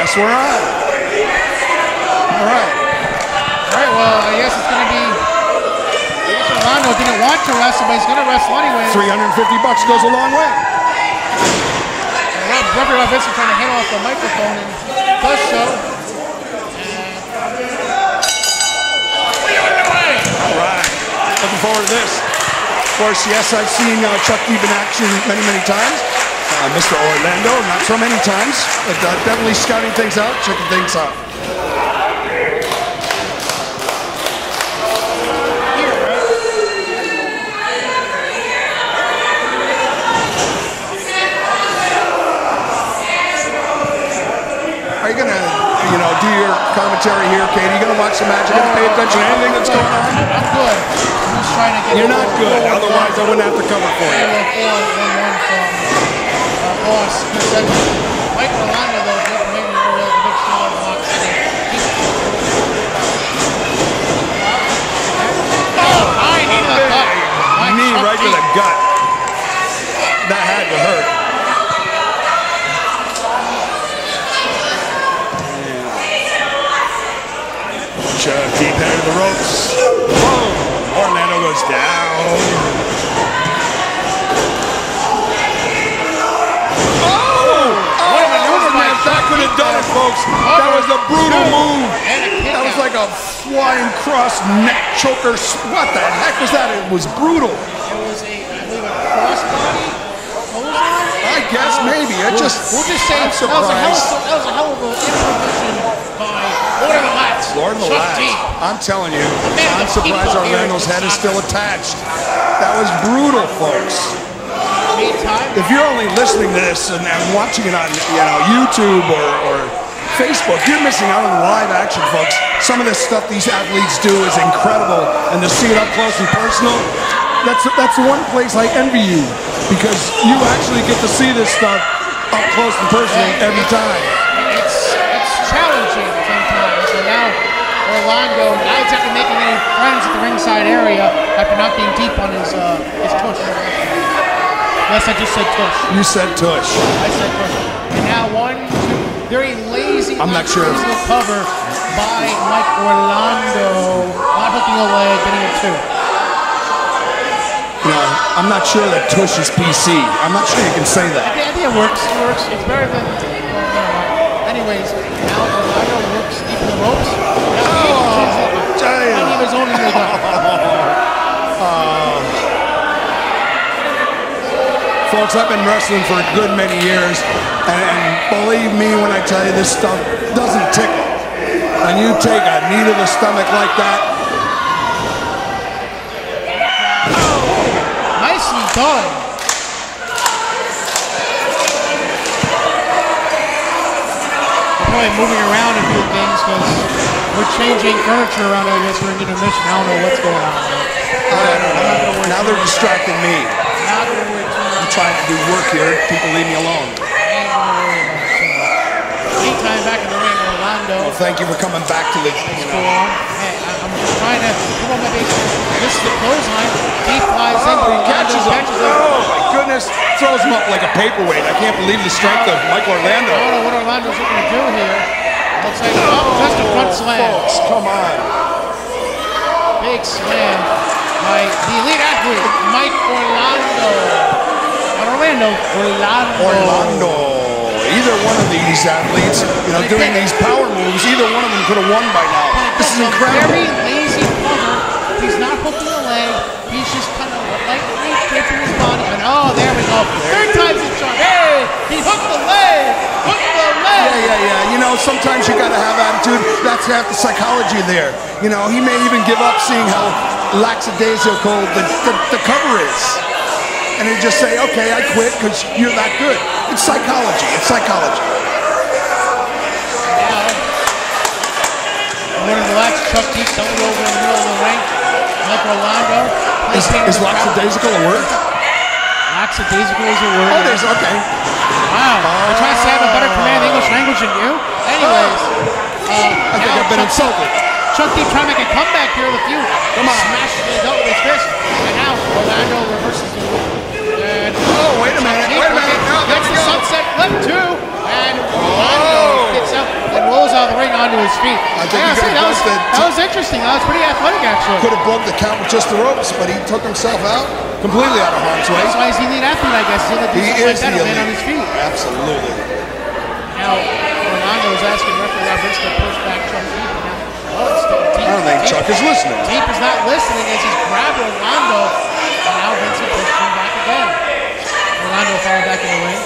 guess we're on. All right. All right, well, I guess it's going to be... Orlando didn't want to wrestle, but he's going to wrestle anyway. $350 goes a long way. Referee Rob Vincent trying to hit off the microphone and does so. All right. Looking forward to this. Of course, yes, I've seen Chuck Deep in action many, many times. Mr. Orlando, not so many times, but definitely scouting things out, checking things out. Are you gonna, do your commentary here, Katie? Are you gonna watch the match? Are you gonna pay attention to anything that's going on? I'm good. I'm just trying to get. You're not good. Otherwise, I wouldn't have to cover for you. Boss. Mike Orlando, though, maybe a big star box. Knee right to the gut. That had to hurt. Chuck deep into the ropes. Whoa! Orlando goes down. That could have done it, folks. That was a brutal move. That was like a flying cross neck choker. What the heck was that? It was brutal. It was a, I believe, a crossbody. I guess maybe. We'll just say that was a hell of an improvisation by Lord of the Lats. Lord of the Lats. I'm telling you, I'm surprised Orlando's head is still attached. That was brutal, folks. If you're only listening to this and watching it on YouTube or Facebook, you're missing out on live action, folks. Some of this stuff these athletes do is incredible, and to see it up close and personal, that's one place I envy you, because you actually get to see this stuff up close and personal every time. It's challenging sometimes, and now Orlando not exactly making any friends at the ringside area after not being deep on his push. Yes, I just said tush. You said tush. I said tush. And now 1, 2, very lazy. I'm not sure. Cover by Mike Orlando. Not hooking a leg, getting a 2. I'm not sure that tush is PC. I'm not sure you can say that. I think it works. It works. It's better than. Anyways, now Orlando works deep in the ropes. And he was only the Folks, I've been wrestling for a good many years, and believe me when I tell you, this stuff doesn't tickle. When you take a knee to the stomach like that. Nicely done. We're probably moving around a few things because we're changing furniture around, I guess, during intermission. I don't know what's going on. I don't know. Now they're distracting me. I'm trying to do work here. People leave me alone. Meantime, back in the ring, Orlando. Well, thank you for coming back to the. Hey, I'm just trying to come on my base. This is the clothesline. He flies in. He catches him. Oh my goodness! Throws him up like a paperweight. I can't believe the strength of Mike Orlando. I don't know what Orlando's looking to do here. Looks like just a front slam. Folks, come on. Big slam by the elite athlete, Mike Orlando. Orlando. Either one of these athletes, doing these power moves, either one of them could have won by now. This is incredible. Very lazy cover. He's not hooking the leg. He's just kind of lightly gripping his body. And there we go. Third time's the charm. Hey, he hooked the leg. Hooked the leg. Yeah. Sometimes you got to have attitude. That's half the psychology there. He may even give up seeing how lackadaisical the cover is. And he'd just say, okay, I quit because you're that good. It's psychology. It's psychology. Now, one of the last Chuck Deep doubled over in the middle of the ring. Mike Orlando. Is lackadaisical a word? Lackadaisical is a word. Oh, there's, okay. Wow. I'm trying to say I have a better command of English language than you. Anyways. I think I've been insulted. Chuck Deep trying to make a comeback here with a few. Come on. Smash the adult with his fist. And now Orlando reverses the move. Wait a minute. No, that's the sunset flip too. And Orlando gets up. his feet. I think that was interesting. That was pretty athletic, actually. Could have broke the count with just the ropes, but he took himself out completely out of harm's way. That's why he's the elite athlete, I guess. He is the elite. On his feet. Absolutely. Now, Orlando is asking referee Rob Vince to push back Chuck Deep. Deep. I don't think Chuck is listening. Deep is not listening as he's grabbed Orlando, and now Vince pushes him back again. Orlando falling back in the ring.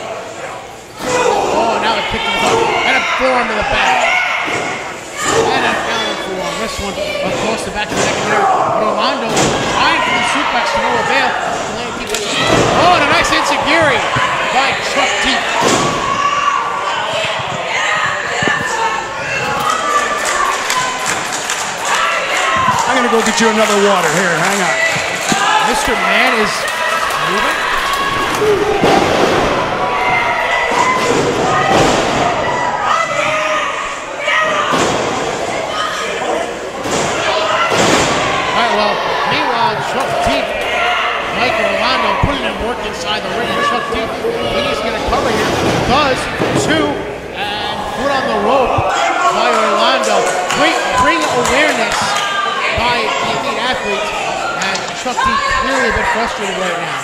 Oh, now it kicked him up. And a forearm to the back. And a counter forearm. This one across the back of the neck there. But Orlando trying for the suplex to no avail. Oh, and a nice enziguri by Chuck Deep. I'm going to go get you another water. Here, hang on. Mr. Man is moving. Alright, well, meanwhile, Chuck Deep, Mike Orlando putting in work inside the ring. And Chuck Deep, he needs to get a cover here. Does, two, and foot on the rope by Orlando. Great ring awareness by the elite athlete, and Chuck Deep clearly a bit frustrated right now.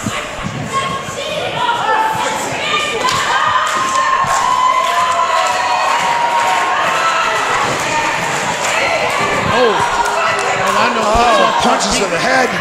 Oh, Orlando punches to the head.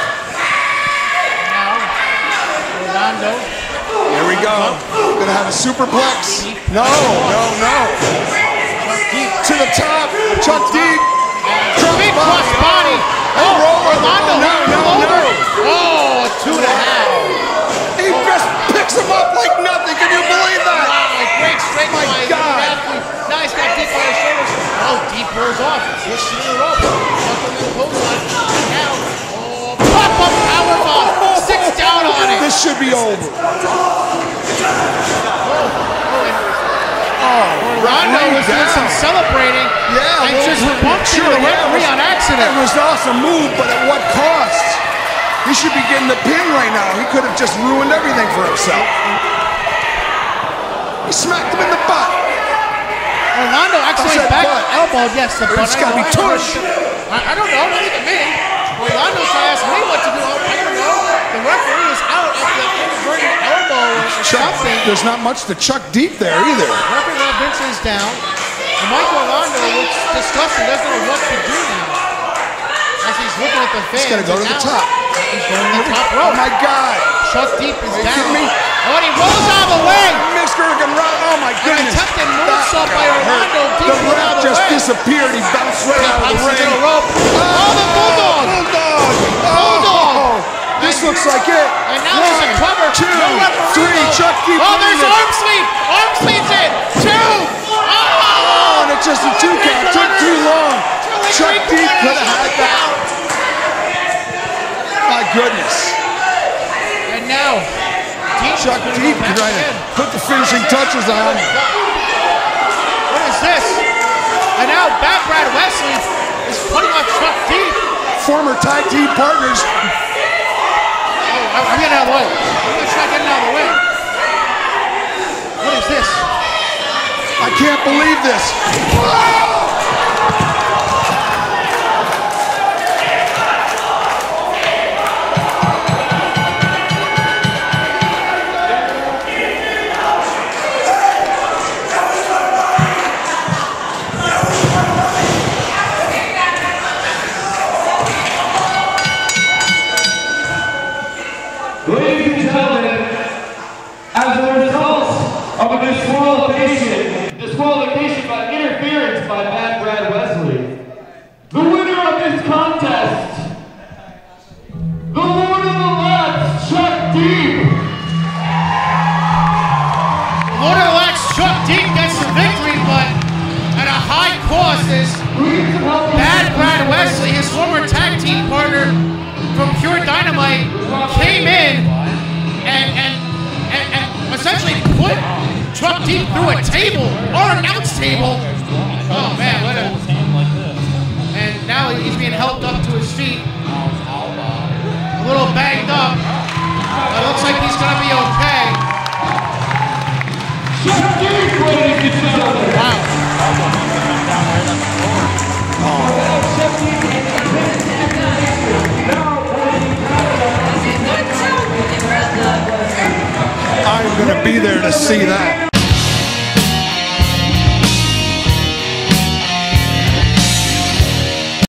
Now, Orlando. Here we go. Gonna have a superplex. No. Chuck Deep to the top. Chuck Deep. Big cross body. Oh, Orlando. No. Oh, 2.5. He just picks him up like nothing. Can you believe that? Wow, great straight My God. Nice, got Deep on his shoulders. Oh, Deep rolls off. Pushed to the rope. Chuck him to the clothesline. And now, pop-up powerbomb. 6 down on it. This should be over. Orlando was doing some celebrating. Yeah, and just bumped into the referee on accident. It was an awesome move, but at what cost? He should be getting the pin right now. He could have just ruined everything for himself. He smacked him in the butt. Orlando actually back elbowed. Yes, the butt. It's got to be tush. I don't know. Look at me. Orlando's trying to ask me what to do. I don't know. The referee is out after the inverted elbow or something. There's not much to Chuck Deep there either. Referee Rob Vince is down. And Mike Orlando looks disgusted. Doesn't know what to do now. As he's looking at the fans. He's got to go to the top. He's going to the top rope. Oh my God. Chuck Deep is down. Kidding me? Oh, and he rolls out of the way. Mr. Oh my goodness. An attempted moonsault by Orlando. Deep the ref just disappeared. He bounced right out of the ring. The rope. Oh, the bulldog. Bulldog. This looks like it. And now there's a cover. 2, 3. Chuck Deep. Oh, there's arm sweep. Arm sweep's in. 2. Oh, and it's just a 2 count. Took too long. Chuck Deep could have had that. My goodness. And now, Chuck Deep trying to put the finishing touches on. What is this? And now Bad Brad Wesley is putting on Chuck Deep. Former tag team partners. I'm getting out of the way. I'm going to try getting out of the way. What is this? I can't believe this. Ladies and gentlemen, as a result of a disqualification by interference by Bad Brad Wesley, the winner of this contest, the Lord of the Lads, Chuck Deep. Lord of the Lads, Chuck Deep gets the victory, but at a high cost is Bad Brad Wesley, his former tag team partner from Pure Dynamite, came in and essentially put Chuck Deep through a table, or an announce table. Oh man, what a... And now he's being helped up to his feet. A little banged up. It looks like he's gonna be okay. Chuck Deep, ladies and gentlemen. Wow. be there to see that.